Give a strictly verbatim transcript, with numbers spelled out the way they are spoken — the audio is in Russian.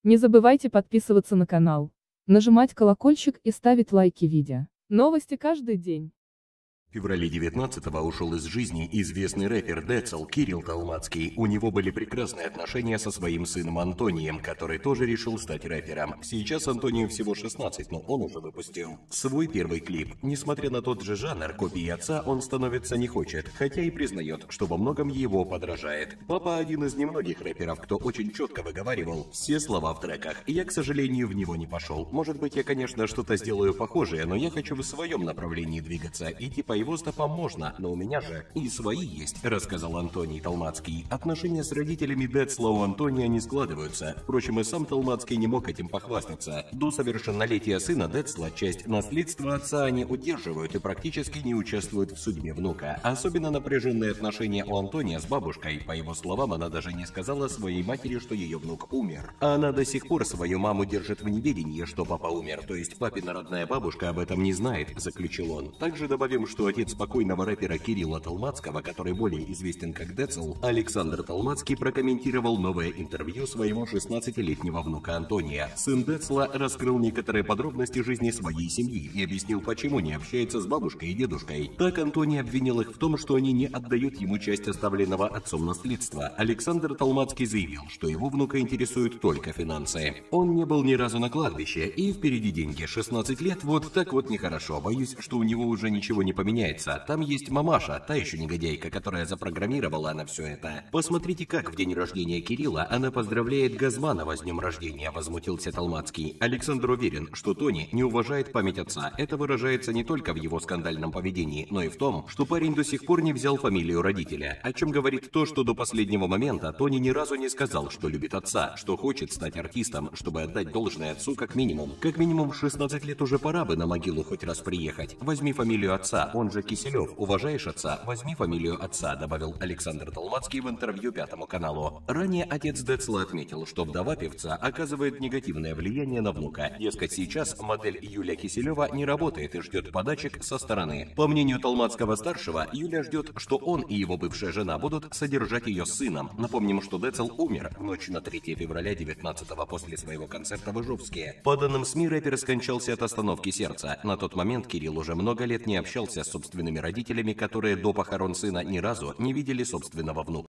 Не забывайте подписываться на канал, нажимать колокольчик и ставить лайки видео. Новости каждый день. В феврале девятнадцатого ушел из жизни известный рэпер Децл Кирилл Толмацкий. У него были прекрасные отношения со своим сыном Антонием, который тоже решил стать рэпером. Сейчас Антонию всего шестнадцать, но он уже выпустил свой первый клип. Несмотря на тот же жанр, копии отца он становиться не хочет, хотя и признает, что во многом его подражает. Папа один из немногих рэперов, кто очень четко выговаривал все слова в треках. Я, к сожалению, в него не пошел. Может быть, я, конечно, что-то сделаю похожее, но я хочу в своем направлении двигаться, и типа его стопам можно, но у меня же и свои есть, рассказал Антоний Толмацкий. Отношения с родителями Децла у Антония не складываются. Впрочем, и сам Толмацкий не мог этим похвастаться. До совершеннолетия сына Децла часть наследства отца они удерживают и практически не участвуют в судьбе внука. Особенно напряженные отношения у Антония с бабушкой. По его словам, она даже не сказала своей матери, что ее внук умер. А она до сих пор свою маму держит в неведении, что папа умер, то есть папина родная бабушка об этом не знает, заключил он. Также добавим, что отец спокойного рэпера Кирилла Толмацкого, который более известен как Децл, Александр Толмацкий, прокомментировал новое интервью своего шестнадцатилетнего внука Антония. Сын Децла раскрыл некоторые подробности жизни своей семьи и объяснил, почему не общается с бабушкой и дедушкой. Так Антоний обвинил их в том, что они не отдают ему часть оставленного отцом наследства. Александр Толмацкий заявил, что его внука интересуют только финансы. Он не был ни разу на кладбище, и впереди деньги. шестнадцать лет, вот так вот нехорошо. Боюсь, что у него уже ничего не поменяется. Там есть мамаша, та еще негодяйка, которая запрограммировала на все это. Посмотрите, как в день рождения Кирилла она поздравляет Газманова с днем рождения, возмутился Толмацкий. Александр уверен, что Тони не уважает память отца. Это выражается не только в его скандальном поведении, но и в том, что парень до сих пор не взял фамилию родителя. О чем говорит то, что до последнего момента Тони ни разу не сказал, что любит отца, что хочет стать артистом, чтобы отдать должное отцу как минимум. Как минимум в шестнадцать лет уже пора бы на могилу хоть раз приехать. Возьми фамилию отца, он же Киселев. Уважаешь отца? Возьми фамилию отца, добавил Александр Толмацкий в интервью Пятому каналу. Ранее отец Децла отметил, что вдова певца оказывает негативное влияние на внука. Дескать, сейчас модель Юля Киселева не работает и ждет подачек со стороны. По мнению Толмацкого-старшего, Юля ждет, что он и его бывшая жена будут содержать ее с сыном. Напомним, что Децл умер в ночь на третье февраля девятнадцатого после своего концерта в Ижевске. По данным СМИ, рэпер скончался от остановки сердца. На тот момент Кирилл уже много лет не общался с собственными родителями, которые до похорон сына ни разу не видели собственного внука.